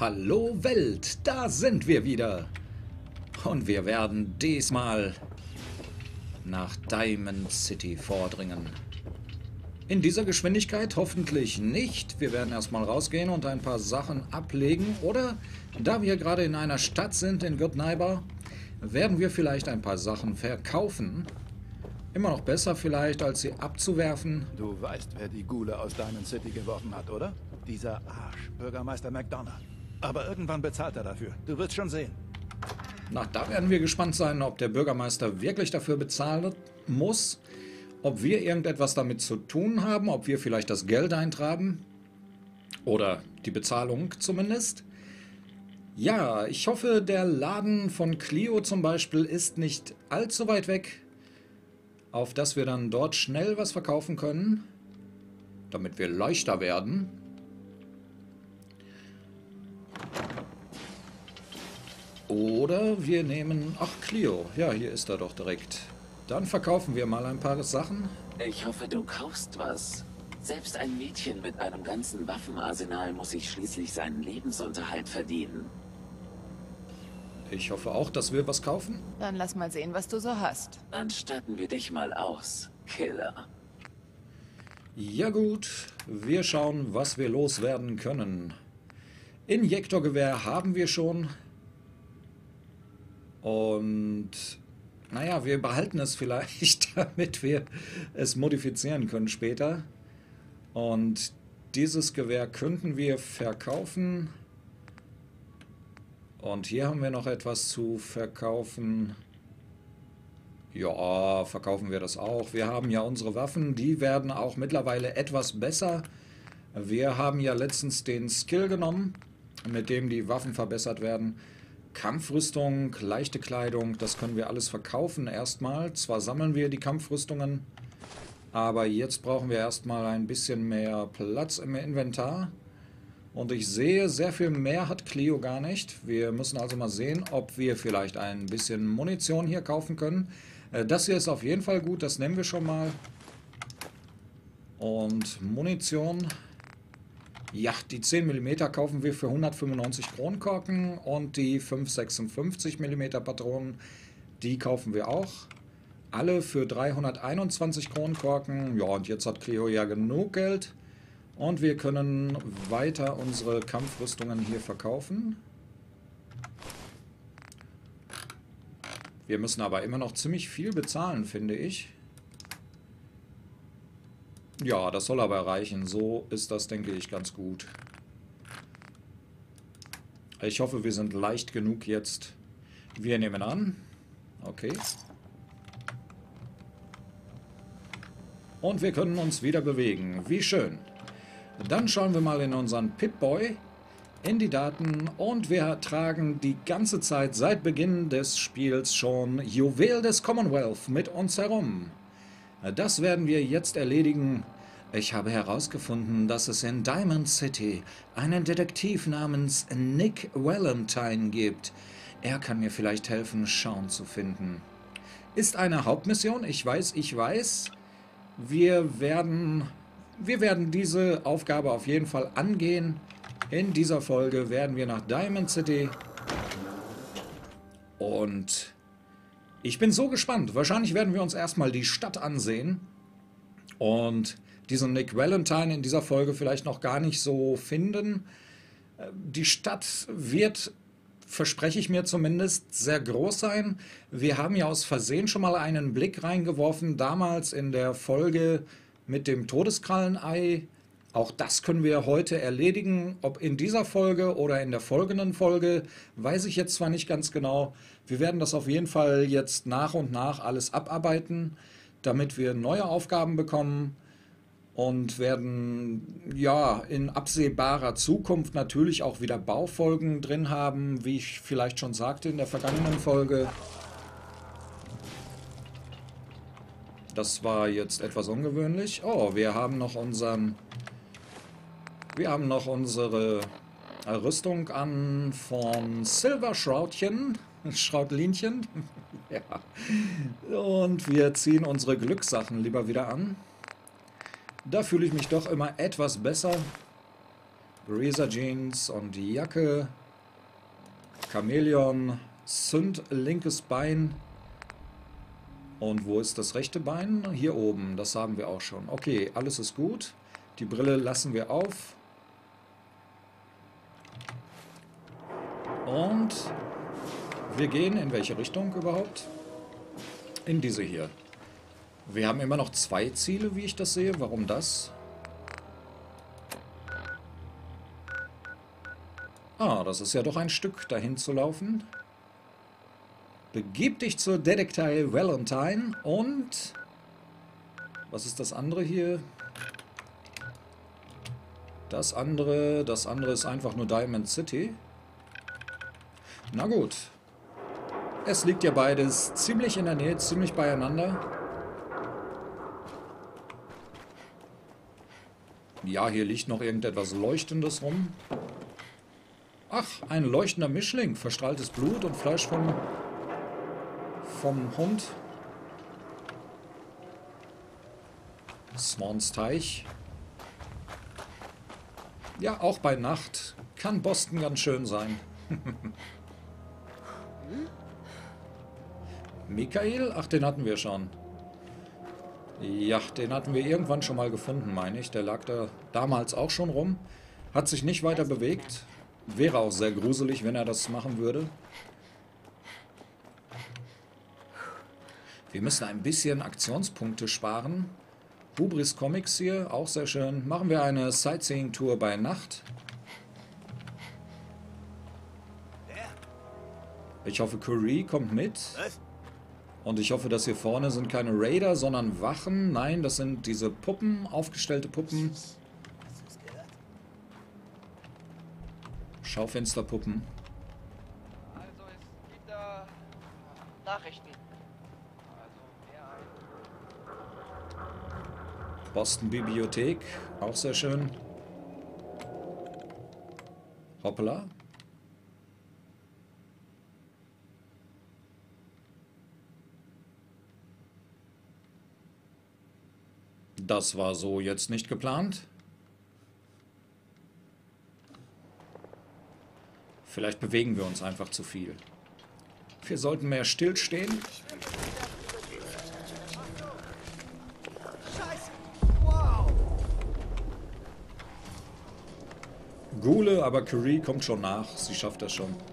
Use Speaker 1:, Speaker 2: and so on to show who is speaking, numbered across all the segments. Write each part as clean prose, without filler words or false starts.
Speaker 1: Hallo Welt, da sind wir wieder. Und wir werden diesmal nach Diamond City vordringen. In dieser Geschwindigkeit hoffentlich nicht. Wir werden erstmal rausgehen und ein paar Sachen ablegen. Oder, da wir gerade in einer Stadt sind, in Good Neighbor, werden wir vielleicht ein paar Sachen verkaufen. Immer noch besser vielleicht, als sie abzuwerfen.
Speaker 2: Du weißt, wer die Ghule aus Diamond City geworfen hat, oder? Dieser Arsch, Bürgermeister McDonough. Aber irgendwann bezahlt er dafür. Du wirst schon sehen.
Speaker 1: Na, da werden wir gespannt sein, ob der Bürgermeister wirklich dafür bezahlen muss. Ob wir irgendetwas damit zu tun haben, ob wir vielleicht das Geld eintragen. Oder die Bezahlung zumindest. Ja, ich hoffe, der Laden von Cleo zum Beispiel ist nicht allzu weit weg, auf dass wir dann dort schnell was verkaufen können, damit wir leichter werden. Oder wir nehmen... Ach, Cleo. Ja, hier ist er doch direkt. Dann verkaufen wir mal ein paar Sachen.
Speaker 3: Ich hoffe, du kaufst was. Selbst ein Mädchen mit einem ganzen Waffenarsenal muss sich schließlich seinen Lebensunterhalt verdienen.
Speaker 1: Ich hoffe auch, dass wir was kaufen.
Speaker 4: Dann lass mal sehen, was du so hast.
Speaker 3: Dann statten wir dich mal aus, Killer.
Speaker 1: Ja gut, wir schauen, was wir loswerden können. Injektorgewehr haben wir schon. Und naja, wir behalten es vielleicht, damit wir es modifizieren können später. Und dieses Gewehr könnten wir verkaufen. Und hier haben wir noch etwas zu verkaufen. Ja, verkaufen wir das auch. Wir haben ja unsere Waffen, die werden auch mittlerweile etwas besser. Wir haben ja letztens den Skill genommen, mit dem die Waffen verbessert werden. Kampfrüstung, leichte Kleidung, das können wir alles verkaufen erstmal. Zwar sammeln wir die Kampfrüstungen, aber jetzt brauchen wir erstmal ein bisschen mehr Platz im Inventar. Und ich sehe, sehr viel mehr hat Cleo gar nicht. Wir müssen also mal sehen, ob wir vielleicht ein bisschen Munition hier kaufen können. Das hier ist auf jeden Fall gut, das nehmen wir schon mal. Und Munition... Ja, die 10 mm kaufen wir für 195 Kronkorken und die 5,56 mm Patronen, die kaufen wir auch. Alle für 321 Kronkorken. Ja, und jetzt hat Cleo ja genug Geld. Und wir können weiter unsere Kampfrüstungen hier verkaufen. Wir müssen aber immer noch ziemlich viel bezahlen, finde ich. Ja, das soll aber reichen. So ist das, denke ich, ganz gut. Ich hoffe, wir sind leicht genug jetzt. Wir nehmen an. Okay. Und wir können uns wieder bewegen. Wie schön. Dann schauen wir mal in unseren Pip-Boy, in die Daten. Und wir tragen die ganze Zeit seit Beginn des Spiels schon Juwel des Commonwealth mit uns herum. Das werden wir jetzt erledigen. Ich habe herausgefunden, dass es in Diamond City einen Detektiv namens Nick Valentine gibt. Er kann mir vielleicht helfen, Sean zu finden. Ist eine Hauptmission, ich weiß. Wir werden diese Aufgabe auf jeden Fall angehen. In dieser Folge werden wir nach Diamond City. Und... ich bin so gespannt. Wahrscheinlich werden wir uns erstmal die Stadt ansehen und diesen Nick Valentine in dieser Folge vielleicht noch gar nicht so finden. Die Stadt wird, verspreche ich mir zumindest, sehr groß sein. Wir haben ja aus Versehen schon mal einen Blick reingeworfen, damals in der Folge mit dem Todeskrallenei. Auch das können wir heute erledigen. Ob in dieser Folge oder in der folgenden Folge, weiß ich jetzt zwar nicht ganz genau. Wir werden das auf jeden Fall jetzt nach und nach alles abarbeiten, damit wir neue Aufgaben bekommen und werden ja in absehbarer Zukunft natürlich auch wieder Baufolgen drin haben, wie ich vielleicht schon sagte in der vergangenen Folge. Das war jetzt etwas ungewöhnlich. Oh, wir haben noch unsere Rüstung an von Silver Schrautchen. Schrautlinchen. Ja. Und wir ziehen unsere Glückssachen lieber wieder an. Da fühle ich mich doch immer etwas besser. Greaser Jeans und die Jacke. Chamäleon. Sünd linkes Bein. Und wo ist das rechte Bein? Hier oben. Das haben wir auch schon. Okay, alles ist gut. Die Brille lassen wir auf. Und wir gehen in welche Richtung überhaupt? In diese hier. Wir haben immer noch 2 Ziele, wie ich das sehe. Warum das? Ah, das ist ja doch ein Stück dahin zu laufen. Begib dich zur Detektei Valentine und... Was ist das andere hier? Das andere ist einfach nur Diamond City. Na gut. Es liegt ja beides ziemlich in der Nähe, ziemlich beieinander. Ja, hier liegt noch irgendetwas Leuchtendes rum. Ach, ein leuchtender Mischling. Verstrahltes Blut und Fleisch vom Hund. Swans Teich. Ja, auch bei Nacht kann Boston ganz schön sein. Michael? Ach, den hatten wir schon. Ja, den hatten wir irgendwann schon mal gefunden, meine ich. Der lag da damals auch schon rum. Hat sich nicht weiter bewegt. Wäre auch sehr gruselig, wenn er das machen würde. Wir müssen ein bisschen Aktionspunkte sparen. Hubris Comics hier, auch sehr schön. Machen wir eine Sightseeing-Tour bei Nacht. Ich hoffe, Curry kommt mit. Und ich hoffe, dass hier vorne sind keine Raider, sondern Wachen. Nein, das sind diese Puppen, aufgestellte Puppen. Schaufensterpuppen.
Speaker 5: Also es gibt da Nachrichten. Also
Speaker 1: Boston Bibliothek, auch sehr schön. Hoppala. Das war so jetzt nicht geplant. Vielleicht bewegen wir uns einfach zu viel. Wir sollten mehr stillstehen. Gule, aber Curry kommt schon nach. Sie schafft das schon.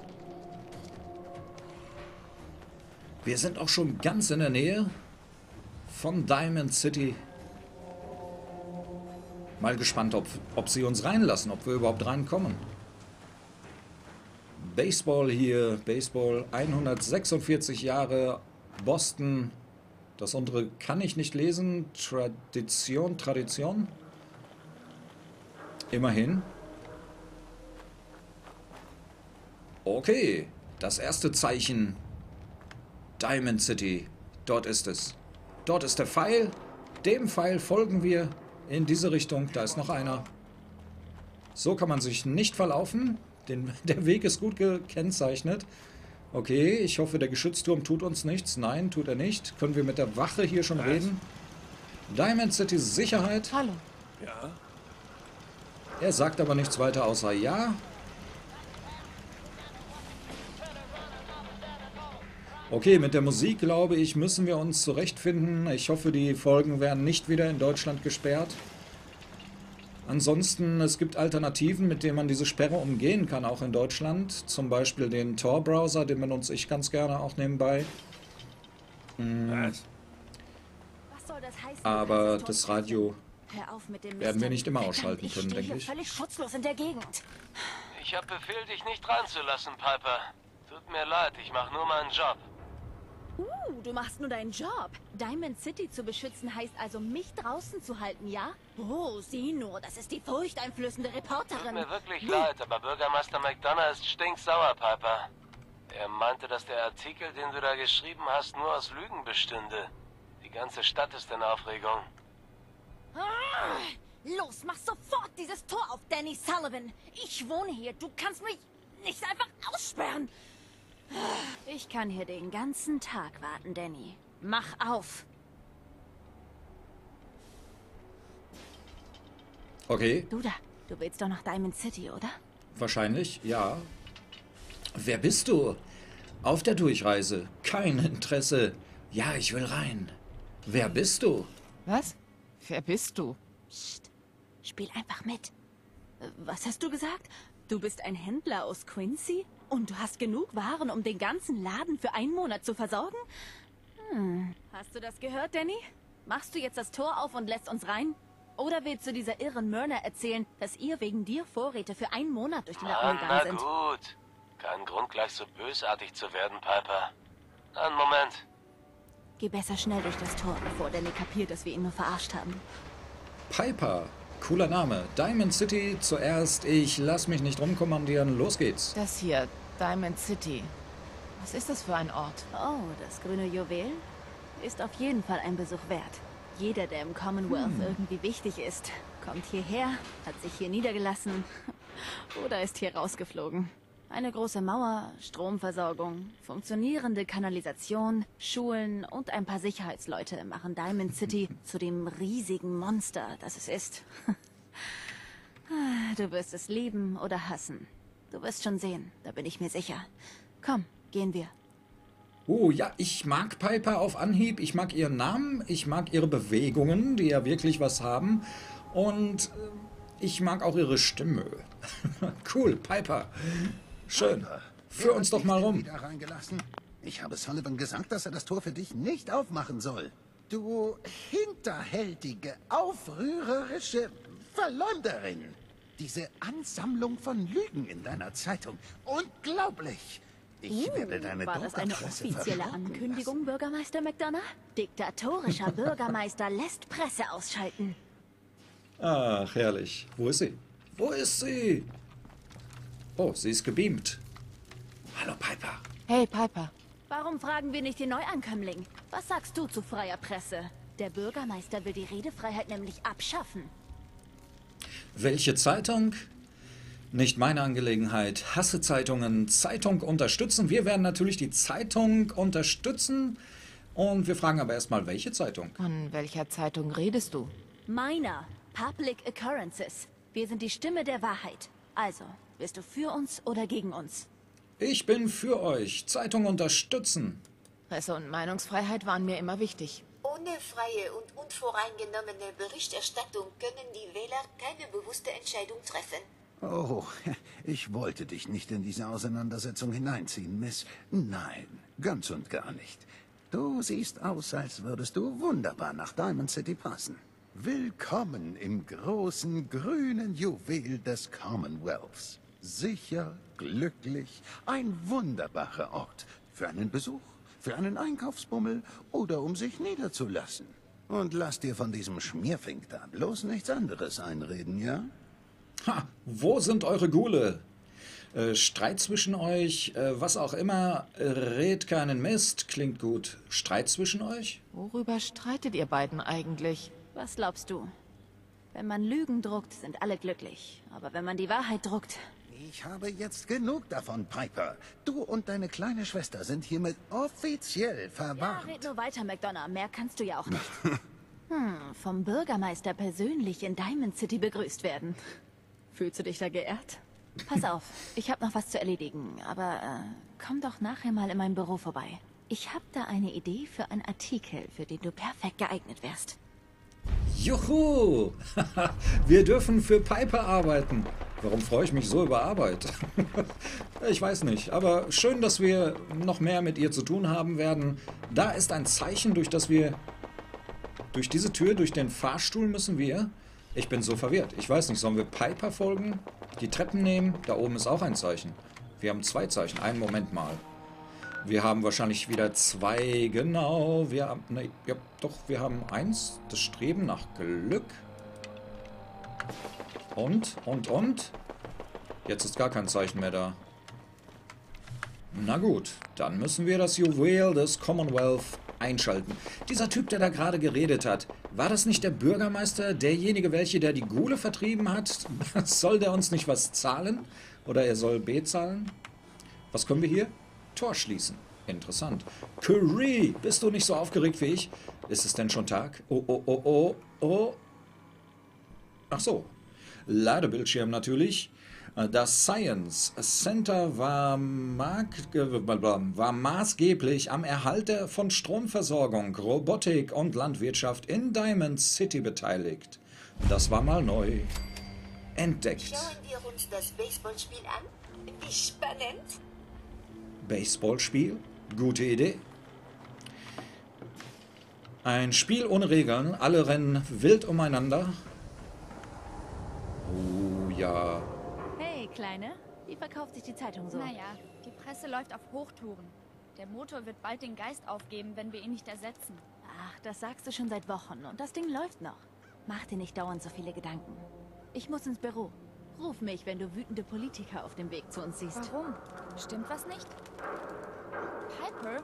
Speaker 1: Wir sind auch schon ganz in der Nähe von Diamond City. Mal gespannt, ob sie uns reinlassen, ob wir überhaupt reinkommen. Baseball hier, Baseball, 146 Jahre, Boston. Das untere kann ich nicht lesen. Tradition. Immerhin. Okay, das erste Zeichen. Diamond City. Dort ist es. Dort ist der Pfeil. Dem Pfeil folgen wir in diese Richtung. Da ist noch einer. So kann man sich nicht verlaufen. Der Weg ist gut gekennzeichnet. Okay, ich hoffe, der Geschützturm tut uns nichts. Nein, tut er nicht. Können wir mit der Wache hier schon reden? Diamond City Sicherheit.
Speaker 4: Hallo.
Speaker 2: Ja?
Speaker 1: Er sagt aber nichts weiter außer ja. Okay, mit der Musik, glaube ich, müssen wir uns zurechtfinden. Ich hoffe, die Folgen werden nicht wieder in Deutschland gesperrt. Ansonsten, es gibt Alternativen, mit denen man diese Sperre umgehen kann, auch in Deutschland. Zum Beispiel den Tor-Browser, den benutze ich ganz gerne auch nebenbei.
Speaker 2: Was?
Speaker 6: Was soll das heißen?
Speaker 1: Aber das Radio
Speaker 6: Hör auf mit dem
Speaker 1: werden wir
Speaker 6: Mist.
Speaker 1: nicht immer ausschalten können,
Speaker 6: Ich stehe
Speaker 1: denke
Speaker 6: hier
Speaker 1: ich.
Speaker 6: völlig schutzlos in der Gegend.
Speaker 5: Ich hab Befehl, dich nicht ranzulassen, Piper. Tut mir leid, ich mach nur meinen Job.
Speaker 6: Du machst nur deinen Job. Diamond City zu beschützen heißt also, mich draußen zu halten, ja? Oh, sieh nur, das ist die furchteinflößende
Speaker 5: Tut
Speaker 6: Reporterin.
Speaker 5: mir wirklich leid, aber Bürgermeister McDonough ist stinksauer, Piper. Er meinte, dass der Artikel, den du da geschrieben hast, nur aus Lügen bestünde. Die ganze Stadt ist in Aufregung.
Speaker 6: Los, mach sofort dieses Tor auf, Danny Sullivan. Ich wohne hier, du kannst mich nicht einfach aussperren. Ich kann hier den ganzen Tag warten, Danny. Mach auf.
Speaker 1: Okay,
Speaker 6: Du da. Du willst doch nach Diamond City, oder?
Speaker 1: Wahrscheinlich, ja. Wer bist du? Auf der Durchreise. Kein Interesse. Ja, ich will rein. Wer bist du?
Speaker 4: Was? Wer bist du?
Speaker 6: Psst. Spiel einfach mit. Was hast du gesagt? Du bist ein Händler aus Quincy? Und du hast genug Waren, um den ganzen Laden für einen Monat zu versorgen? Hast du das gehört, Danny? Machst du jetzt das Tor auf und lässt uns rein? Oder willst du dieser irren Myrna erzählen, dass ihr wegen dir Vorräte für einen Monat durch die Lappen
Speaker 5: Mann,
Speaker 6: gegangen
Speaker 5: na
Speaker 6: sind?
Speaker 5: gut. Kein Grund, gleich so bösartig zu werden, Piper. Einen Moment.
Speaker 6: Geh besser schnell durch das Tor, bevor Danny kapiert, dass wir ihn nur verarscht haben.
Speaker 1: Piper. Cooler Name. Diamond City zuerst. Ich lass mich nicht rumkommandieren. Los geht's.
Speaker 4: Das hier, Diamond City. Was ist das für ein Ort?
Speaker 6: Oh, das grüne Juwel ist auf jeden Fall ein Besuch wert. Jeder, der im Commonwealth irgendwie wichtig ist, kommt hierher, hat sich hier niedergelassen oder ist hier rausgeflogen. Eine große Mauer, Stromversorgung, funktionierende Kanalisation, Schulen und ein paar Sicherheitsleute machen Diamond City zu dem riesigen Monster, das es ist. Du wirst es lieben oder hassen. Du wirst schon sehen, da bin ich mir sicher. Komm, gehen wir.
Speaker 1: Oh ja, ich mag Piper auf Anhieb. Ich mag ihren Namen. Ich mag ihre Bewegungen, die ja wirklich was haben. Und ich mag auch ihre Stimme. Cool, Piper. Schön. Führ uns doch mal rum.
Speaker 7: Wieder reingelassen? Ich habe Sullivan gesagt, dass er das Tor für dich nicht aufmachen soll. Du hinterhältige, aufrührerische Verleumderin. Diese Ansammlung von Lügen in deiner Zeitung. Unglaublich. Ich werde deine
Speaker 6: War das eine
Speaker 7: Druckerpresse
Speaker 6: offizielle
Speaker 7: verrotten
Speaker 6: Ankündigung,
Speaker 7: lassen.
Speaker 6: Bürgermeister McDonough? Diktatorischer Bürgermeister lässt Presse ausschalten.
Speaker 1: Ach, herrlich. Wo ist sie? Wo ist sie? Oh, sie ist gebeamt. Hallo, Piper.
Speaker 4: Hey, Piper.
Speaker 6: Warum fragen wir nicht den Neuankömmling? Was sagst du zu freier Presse? Der Bürgermeister will die Redefreiheit nämlich abschaffen.
Speaker 1: Welche Zeitung? Nicht meine Angelegenheit. Hasse Zeitungen. Zeitung unterstützen. Wir werden natürlich die Zeitung unterstützen. Und wir fragen aber erstmal, welche Zeitung?
Speaker 4: Von welcher Zeitung redest du?
Speaker 6: Meiner. Public Occurrences. Wir sind die Stimme der Wahrheit. Also, bist du für uns oder gegen uns?
Speaker 1: Ich bin für euch. Zeitung unterstützen.
Speaker 4: Presse- und Meinungsfreiheit waren mir immer wichtig.
Speaker 8: Ohne freie und unvoreingenommene Berichterstattung können die Wähler keine bewusste Entscheidung treffen.
Speaker 7: Oh, ich wollte dich nicht in diese Auseinandersetzung hineinziehen, Miss. Nein, ganz und gar nicht. Du siehst aus, als würdest du wunderbar nach Diamond City passen. Willkommen im großen grünen Juwel des Commonwealths. Sicher, glücklich, ein wunderbarer Ort. Für einen Besuch, für einen Einkaufsbummel oder um sich niederzulassen. Und lass dir von diesem Schmierfink da bloß nichts anderes einreden, ja?
Speaker 1: Ha, wo sind eure Gule? Streit zwischen euch, was auch immer, red keinen Mist, klingt gut. Streit zwischen euch?
Speaker 4: Worüber streitet ihr beiden eigentlich?
Speaker 6: Was glaubst du? Wenn man Lügen druckt, sind alle glücklich. Aber wenn man die Wahrheit druckt...
Speaker 7: Ich habe jetzt genug davon, Piper. Du und deine kleine Schwester sind hiermit offiziell
Speaker 6: Ja,
Speaker 7: verwarnt.
Speaker 6: red nur weiter, McDonough. Mehr kannst du ja auch nicht. Vom Bürgermeister persönlich in Diamond City begrüßt werden. Fühlst du dich da geehrt? Pass auf, ich habe noch was zu erledigen, aber komm doch nachher mal in mein Büro vorbei. Ich habe da eine Idee für einen Artikel, für den du perfekt geeignet wärst.
Speaker 1: Juhu! Wir dürfen für Piper arbeiten. Warum freue ich mich so über Arbeit? Ich weiß nicht, aber schön, dass wir noch mehr mit ihr zu tun haben werden. Da ist ein Zeichen, durch das wir... Durch diese Tür, durch den Fahrstuhl müssen wir... Ich bin so verwirrt. Ich weiß nicht, sollen wir Piper folgen? Die Treppen nehmen? Da oben ist auch ein Zeichen. Wir haben 2 Zeichen. Einen Moment mal. Wir haben wahrscheinlich wieder 2, genau. Wir haben, ne, ja, doch, wir haben 1, das Streben nach Glück. Und? Jetzt ist gar kein Zeichen mehr da. Na gut, dann müssen wir das Juwel des Commonwealth einschalten. Dieser Typ, der da gerade geredet hat, war das nicht der Bürgermeister, derjenige, der die Gule vertrieben hat? Soll der uns nicht was zahlen? Oder er soll bezahlen? Was können wir hier? Tor schließen. Interessant. Curry, bist du nicht so aufgeregt wie ich? Ist es denn schon Tag? Oh. Ach so. Ladebildschirm natürlich. Das Science Center war maßgeblich am Erhalt von Stromversorgung, Robotik und Landwirtschaft in Diamond City beteiligt. Das war mal neu entdeckt.
Speaker 8: Schauen wir uns das Baseballspiel an. Wie spannend.
Speaker 1: Baseballspiel? Gute Idee. Ein Spiel ohne Regeln, alle rennen wild umeinander. Oh ja.
Speaker 6: Hey, Kleine, wie verkauft sich die Zeitung so?
Speaker 9: Naja, die Presse läuft auf Hochtouren. Der Motor wird bald den Geist aufgeben, wenn wir ihn nicht ersetzen.
Speaker 6: Ach, das sagst du schon seit Wochen und das Ding läuft noch. Mach dir nicht dauernd so viele Gedanken. Ich muss ins Büro. Ruf mich, wenn du wütende Politiker auf dem Weg zu uns siehst.
Speaker 9: Warum? Stimmt was nicht? Piper?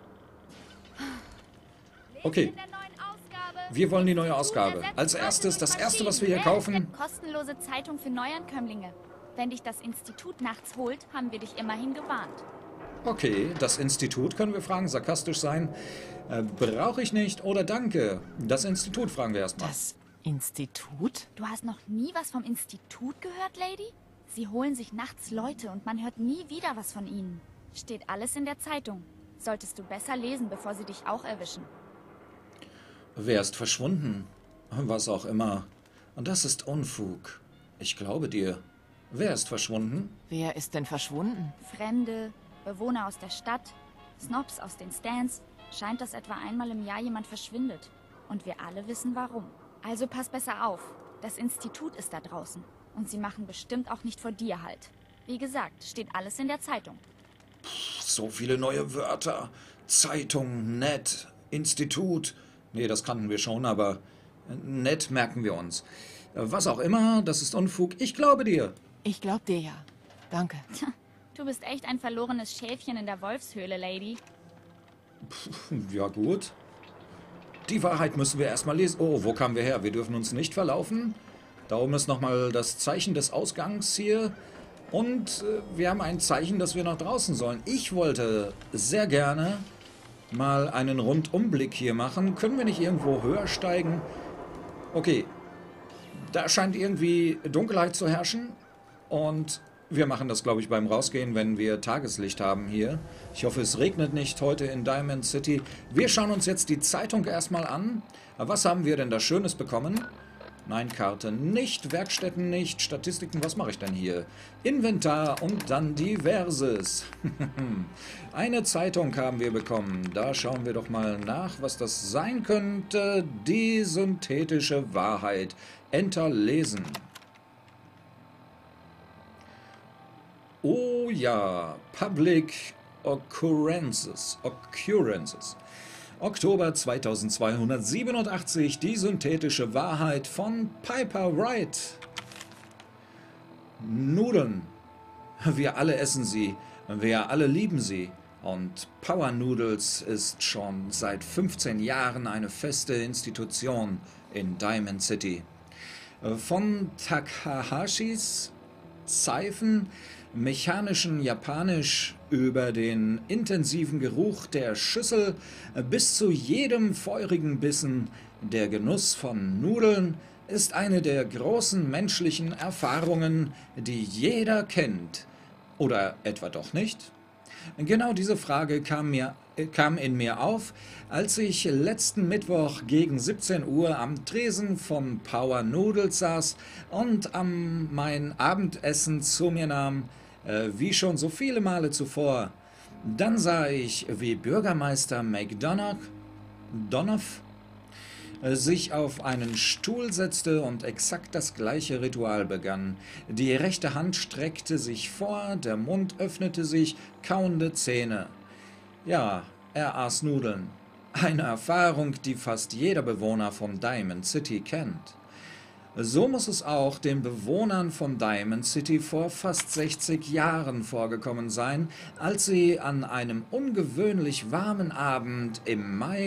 Speaker 1: Okay.
Speaker 9: In der neuen Ausgabe.
Speaker 1: Wir wollen die neue Ausgabe.
Speaker 9: Ersetzt
Speaker 1: Als erstes, das erste, was wir hier
Speaker 9: Maschinen.
Speaker 1: kaufen.
Speaker 9: Eine kostenlose Zeitung für Neuankömmlinge. Wenn dich das Institut nachts holt, haben wir dich immerhin gewarnt.
Speaker 1: Okay, das Institut können wir fragen, sarkastisch sein. Brauche ich nicht oder danke. Das Institut fragen wir erstmal.
Speaker 4: Das Institut?
Speaker 9: Du hast noch nie was vom Institut gehört, Lady? Sie holen sich nachts Leute und man hört nie wieder was von ihnen. Steht alles in der Zeitung. Solltest du besser lesen, bevor sie dich auch erwischen.
Speaker 1: Wer ist verschwunden? Was auch immer. Und das ist Unfug. Ich glaube dir. Wer ist verschwunden?
Speaker 4: Wer ist denn verschwunden?
Speaker 9: Fremde, Bewohner aus der Stadt, Snobs aus den Stands. Scheint, dass etwa einmal im Jahr jemand verschwindet. Und wir alle wissen warum. Also pass besser auf. Das Institut ist da draußen. Und sie machen bestimmt auch nicht vor dir halt. Wie gesagt, steht alles in der Zeitung.
Speaker 1: So viele neue Wörter. Zeitung, nett, Institut. Nee, das kannten wir schon, aber nett merken wir uns. Was auch immer, das ist Unfug. Ich glaube dir.
Speaker 4: Ich glaub dir ja. Danke.
Speaker 9: Du bist echt ein verlorenes Schäfchen in der Wolfshöhle, Lady.
Speaker 1: Ja gut. Die Wahrheit müssen wir erstmal lesen. Oh, wo kamen wir her? Wir dürfen uns nicht verlaufen. Da oben ist nochmal das Zeichen des Ausgangs hier. Und wir haben ein Zeichen, dass wir nach draußen sollen. Ich wollte sehr gerne mal einen Rundumblick hier machen. Können wir nicht irgendwo höher steigen? Okay. Da scheint irgendwie Dunkelheit zu herrschen. Und wir machen das, glaube ich, beim Rausgehen, wenn wir Tageslicht haben hier. Ich hoffe, es regnet nicht heute in Diamond City. Wir schauen uns jetzt die Zeitung erstmal an. Was haben wir denn da Schönes bekommen? Nein, Karten nicht, Werkstätten nicht, Statistiken, was mache ich denn hier? Inventar und dann Diverses. Eine Zeitung haben wir bekommen. Da schauen wir doch mal nach, was das sein könnte. Die synthetische Wahrheit. Enter lesen. Oh ja, Public Occurrences. Oktober 2287, die synthetische Wahrheit von Piper Wright. Nudeln. Wir alle essen sie, wir alle lieben sie. Und Power Noodles ist schon seit 15 Jahren eine feste Institution in Diamond City. Von Takahashis Seifen, mechanischen Japanisch über den intensiven Geruch der Schüssel bis zu jedem feurigen Bissen, der Genuss von Nudeln ist eine der großen menschlichen Erfahrungen, die jeder kennt. Oder etwa doch nicht? Genau diese Frage kam in mir auf, als ich letzten Mittwoch gegen 17 Uhr am Tresen von Power Noodles saß und mein Abendessen zu mir nahm, wie schon so viele Male zuvor. Dann sah ich, wie Bürgermeister McDonough sich auf einen Stuhl setzte und exakt das gleiche Ritual begann. Die rechte Hand streckte sich vor, der Mund öffnete sich, kauende Zähne. Ja, er aß Nudeln. Eine Erfahrung, die fast jeder Bewohner von Diamond City kennt. So muss es auch den Bewohnern von Diamond City vor fast 60 Jahren vorgekommen sein, als sie an einem ungewöhnlich warmen Abend im Mai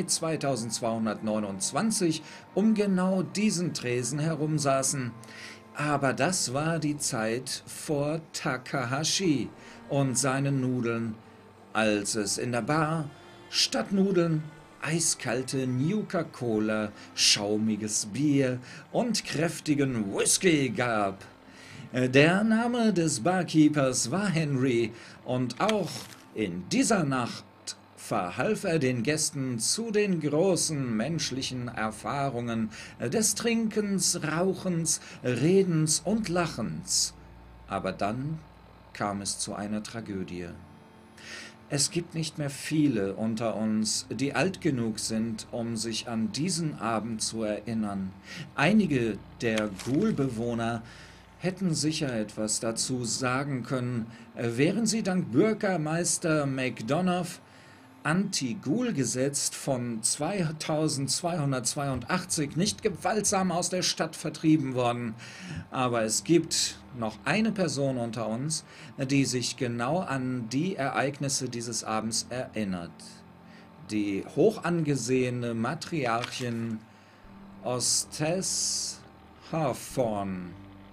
Speaker 1: 2229 um genau diesen Tresen herumsaßen. Aber das war die Zeit vor Takahashi und seinen Nudeln, als es in der Bar statt Nudeln eiskalte Nuka-Cola, schaumiges Bier und kräftigen Whisky gab. Der Name des Barkeepers war Henry und auch in dieser Nacht verhalf er den Gästen zu den großen menschlichen Erfahrungen des Trinkens, Rauchens, Redens und Lachens. Aber dann kam es zu einer Tragödie. Es gibt nicht mehr viele unter uns, die alt genug sind, um sich an diesen Abend zu erinnern. Einige der Ghoul-Bewohner hätten sicher etwas dazu sagen können, wären sie dank Bürgermeister McDonough Anti-Ghoul-Gesetz von 2282 nicht gewaltsam aus der Stadt vertrieben worden. Aber es gibt noch eine Person unter uns, die sich genau an die Ereignisse dieses Abends erinnert. Die hochangesehene Matriarchin Ostes Hawthorne,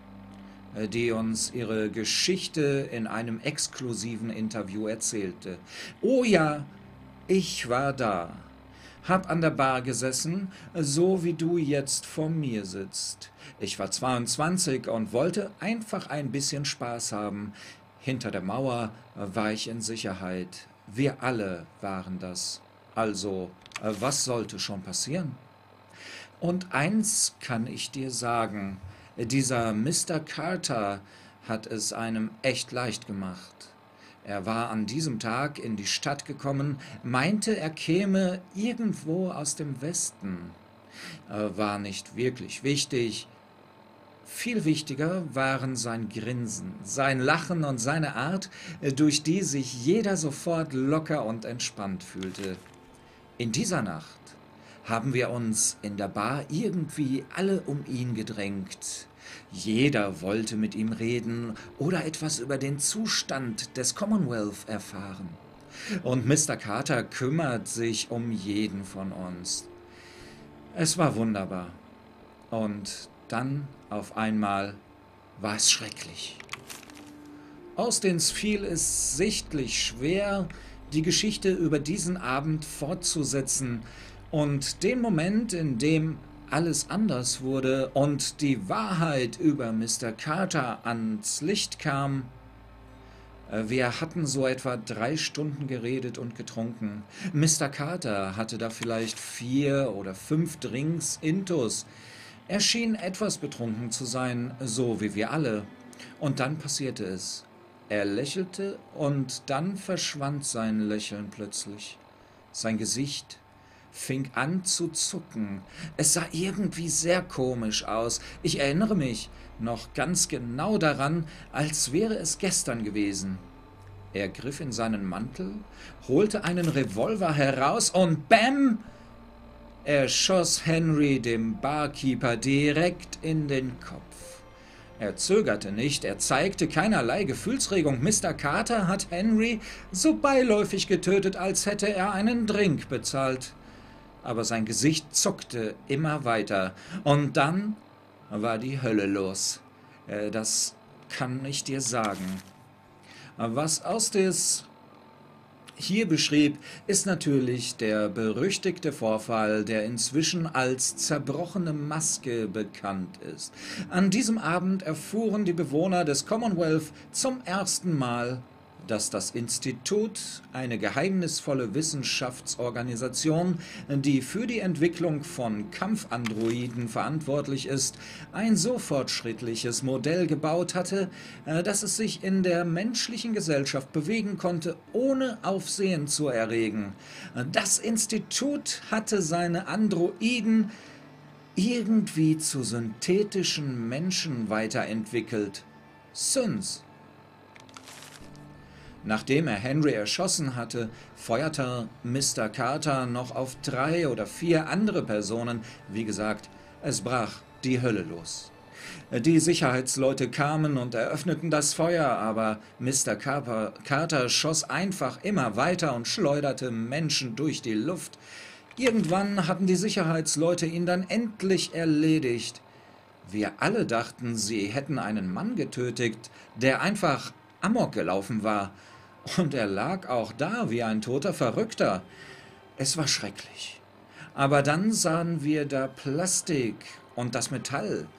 Speaker 1: die uns ihre Geschichte in einem exklusiven Interview erzählte. Oh ja, ich war da, hab an der Bar gesessen, so wie du jetzt vor mir sitzt. Ich war 22 und wollte einfach ein bisschen Spaß haben. Hinter der Mauer war ich in Sicherheit. Wir alle waren das. Also, was sollte schon passieren? Und eins kann ich dir sagen, dieser Mr. Carter hat es einem echt leicht gemacht. Er war an diesem Tag in die Stadt gekommen, meinte, er käme irgendwo aus dem Westen. War nicht wirklich wichtig. Viel wichtiger waren sein Grinsen, sein Lachen und seine Art, durch die sich jeder sofort locker und entspannt fühlte. In dieser Nacht haben wir uns in der Bar irgendwie alle um ihn gedrängt. Jeder wollte mit ihm reden oder etwas über den Zustand des Commonwealth erfahren. Und Mr. Carter kümmert sich um jeden von uns. Es war wunderbar. Und dann auf einmal war es schrecklich. Austin fiel es sichtlich schwer, die Geschichte über diesen Abend fortzusetzen und den Moment, in dem alles anders wurde und die Wahrheit über Mr. Carter ans Licht kam. Wir hatten so etwa 3 Stunden geredet und getrunken. Mr. Carter hatte da vielleicht 4 oder 5 Drinks intus. Er schien etwas betrunken zu sein, so wie wir alle. Und dann passierte es. Er lächelte und dann verschwand sein Lächeln plötzlich. Sein Gesicht fing an zu zucken. Es sah irgendwie sehr komisch aus. Ich erinnere mich noch ganz genau daran, als wäre es gestern gewesen. Er griff in seinen Mantel, holte einen Revolver heraus und BÄM! Er schoss Henry, dem Barkeeper, direkt in den Kopf. Er zögerte nicht, er zeigte keinerlei Gefühlsregung. Mr. Carter hat Henry so beiläufig getötet, als hätte er einen Drink bezahlt. Aber sein Gesicht zuckte immer weiter. Und dann war die Hölle los. Das kann ich dir sagen. Was Austis hier beschrieb, ist natürlich der berüchtigte Vorfall, der inzwischen als zerbrochene Maske bekannt ist. An diesem Abend erfuhren die Bewohner des Commonwealth zum ersten Mal, dass das Institut, eine geheimnisvolle Wissenschaftsorganisation, die für die Entwicklung von Kampfandroiden verantwortlich ist, ein so fortschrittliches Modell gebaut hatte, dass es sich in der menschlichen Gesellschaft bewegen konnte, ohne Aufsehen zu erregen. Das Institut hatte seine Androiden irgendwie zu synthetischen Menschen weiterentwickelt. Synths. Nachdem er Henry erschossen hatte, feuerte Mr. Carter noch auf 3 oder 4 andere Personen. Wie gesagt, es brach die Hölle los. Die Sicherheitsleute kamen und eröffneten das Feuer, aber Mr. Carter schoss einfach immer weiter und schleuderte Menschen durch die Luft. Irgendwann hatten die Sicherheitsleute ihn dann endlich erledigt. Wir alle dachten, sie hätten einen Mann getötet, der einfach amok gelaufen war. Und er lag auch da wie ein toter Verrückter. Es war schrecklich. Aber dann sahen wir da Plastik und das Metall.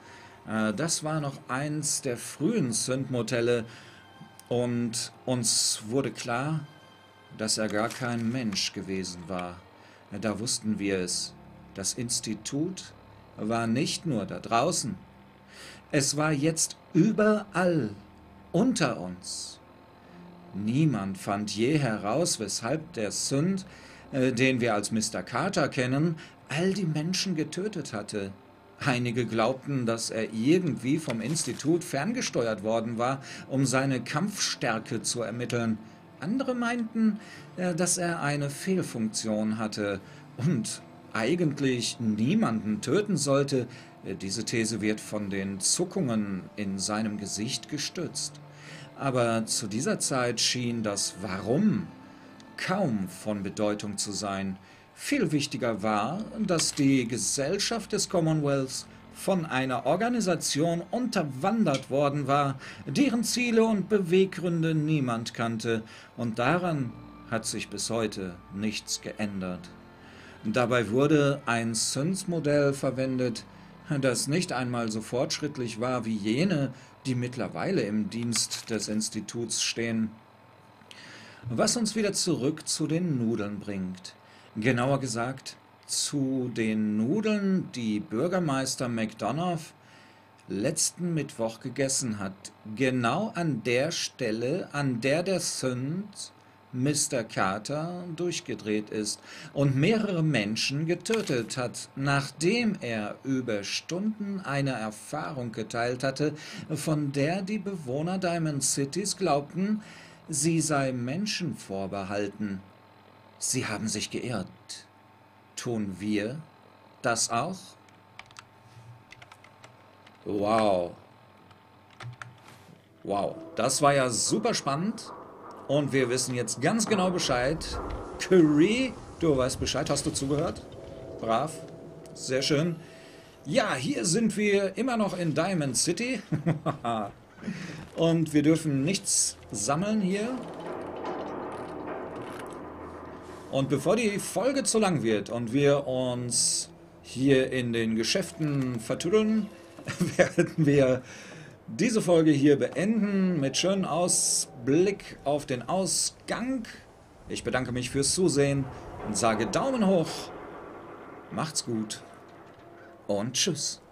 Speaker 1: Das war noch eins der frühen Synth-Modelle und uns wurde klar, dass er gar kein Mensch gewesen war. Da wussten wir es. Das Institut war nicht nur da draußen. Es war jetzt überall unter uns. Niemand fand je heraus, weshalb der Synth, den wir als Mr. Carter kennen, all die Menschen getötet hatte. Einige glaubten, dass er irgendwie vom Institut ferngesteuert worden war, um seine Kampfstärke zu ermitteln. Andere meinten, dass er eine Fehlfunktion hatte und eigentlich niemanden töten sollte. Diese These wird von den Zuckungen in seinem Gesicht gestützt. Aber zu dieser Zeit schien das Warum kaum von Bedeutung zu sein. Viel wichtiger war, dass die Gesellschaft des Commonwealths von einer Organisation unterwandert worden war, deren Ziele und Beweggründe niemand kannte, und daran hat sich bis heute nichts geändert. Dabei wurde ein Synth-Modell verwendet, das nicht einmal so fortschrittlich war wie jene, die mittlerweile im Dienst des Instituts stehen. Was uns wieder zurück zu den Nudeln bringt. Genauer gesagt, zu den Nudeln, die Bürgermeister McDonough letzten Mittwoch gegessen hat. Genau an der Stelle, an der der Synth Mr. Carter durchgedreht ist und mehrere Menschen getötet hat, nachdem er über Stunden eine Erfahrung geteilt hatte, von der die Bewohner Diamond Cities glaubten, sie sei Menschen vorbehalten. Sie haben sich geirrt. Tun wir das auch? Wow. Wow, das war ja super spannend. Und wir wissen jetzt ganz genau Bescheid. Curry, du weißt Bescheid, hast du zugehört? Brav, sehr schön. Ja, hier sind wir immer noch in Diamond City. Und wir dürfen nichts sammeln hier. Und bevor die Folge zu lang wird und wir uns hier in den Geschäften vertüddeln, werden wir diese Folge hier beenden mit schönem Ausblick auf den Ausgang. Ich bedanke mich fürs Zusehen und sage Daumen hoch, macht's gut und tschüss.